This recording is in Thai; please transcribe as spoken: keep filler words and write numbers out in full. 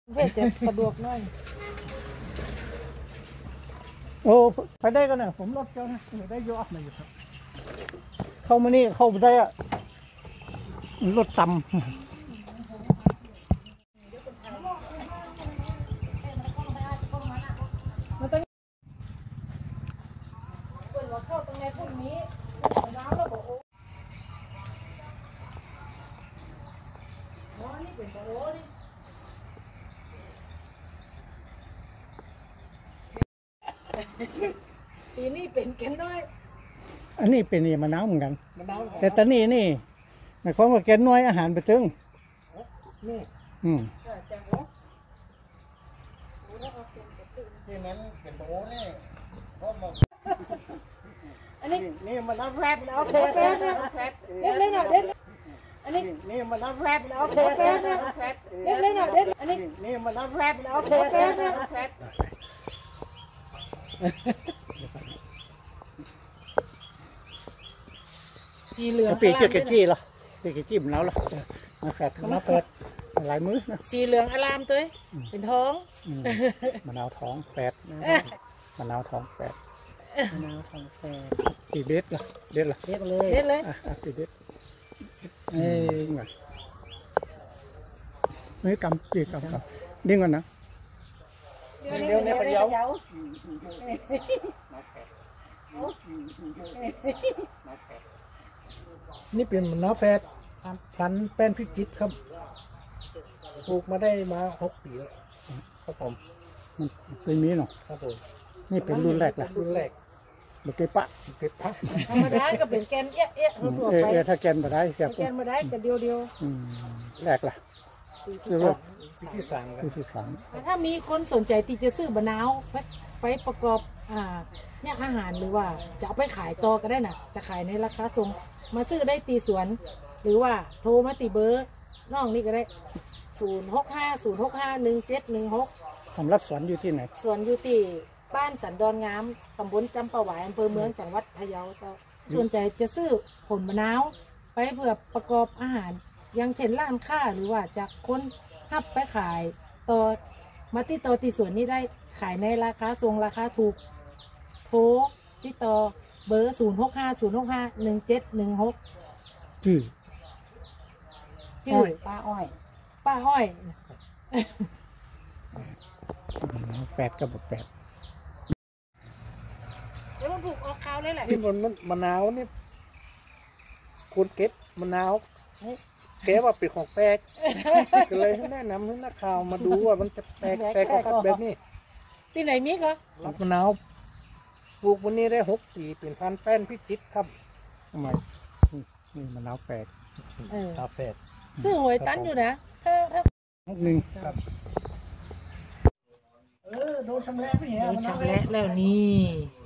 เพจจะสะดวกหน่อยโอ้ไปได้กันนะผมรถเจ้านะได้เยอะมาอยู่ครับเข้ามานี่เข้าไปได้อะรถต่ำมันต้องเปิดหัวเข้าตรงไหนพวกนี้น้ำแล้วบอกโอ้นี่เป็นโอ้นี่ปีนี้เป็นกันด้วยอันนี้เป็นนี่มะนาวเหมือนกันแต่ตอนนี้นี่หมายความว่าแกนน้อยอาหารไปถึงนี่อืมที่นั้นเป็นโอ้นี่อันนี้นี่มันน้ำแฟตน้ำแฟตแฟตเด็ดเลยนะเด็ดอันนี้นี่มันน้ำแฟตน้ำแฟตแฟตเด็ดเลยนะเด็ดอันนี้นี่มันน้ำแฟตน้ำแฟตแฟตสีเหลืองปีกเกจี้เหรอปีกเกจี้มันแล้วเหรอมาแฟดมาแฟดหลายมื้อนะสีเหลืองอารามตัวเป็นท้องมะนาวท้องแฟดมะนาวท้องแฟดมะนาวท้องแฟดปีเด็ดเหรอเด็ดเหรอเด็ดเลยเด็ดเลยปีเด็ดเอ้ยไงไม่กำปีกำกำดิ้งก่อนนะเดี๋ยวเนี่ยไปเดี๋ยวนี่เป็นมะนาวแฟดพันแป้นพิจิตรครับปลูกมาได้มาหกปีแล้วครับผมเป็นมีเนาะครับผมนี่เป็นรุ่นแรกละรุ่นแรกเมื่อกี้ปะเก็บพักธรรมดาก็เป็นแกนเอ๊ะเอ๊ะทั่วไปเออถ้าแกนมาได้แกนมาได้ก็เดียวเดียวแรกละปีที่สามปีที่สามถ้ามีคนสนใจที่จะซื้อมะนาวไปประกอบอ่าเนี่ยอาหารหรือว่าจะเอาไปขายต่อก็ได้น่ะจะขายในราคาส่งมาซื้อได้ตีสวนหรือว่าโทรมาตีเบอร์น้องนี่ก็ได้ศูนย์หกห้าศูนย์หกห้าหนึ่งเจ็ดหนึ่งหกสำหรับสวนอยู่ที่ไหนสวนอยู่ที่บ้านสันดอนงามตำบลจำปาหวายอำเภอเมืองจังหวัดพะเยาเจ้าสนใจจะซื้อผลมะนาวไปเพื่อประกอบอาหารอย่างเช่นร้านค้าหรือว่าจากคนฮับไปขายต่อมาที่ต่อที่สวนนี้ได้ขายในราคาทรงราคาถูกโทรติดต่อเบอร์ศูนย์หกห้าศูนย์หกห้าหนึ่งเจ็ดหนึ่งหกชื่อชื่อป้าอ้อยป้าอ้อยแปดกับแปดแล้วมันถูกออกข่าวเลยแหละที่มันมะนาวนี่คนเก็บมะนาวแกว่าเป็นของแปลกก็เลยแนะนำให้นักข่าวมาดูว่ามันจะแปลกแปลกก็แบบนี้ที่ไหนมีก็รับมะนาวปลูกวันนี้ได้หกปีเป็นพันแป้นพิจิตรครับทำไมนี่มะนาวแปลกตาแฝดซื้อหวยตั้นอยู่นะถ้าถ้าหนึ่งครับเออโดนชำแหละไม่เห็นโดนชำแหละแล้วนี่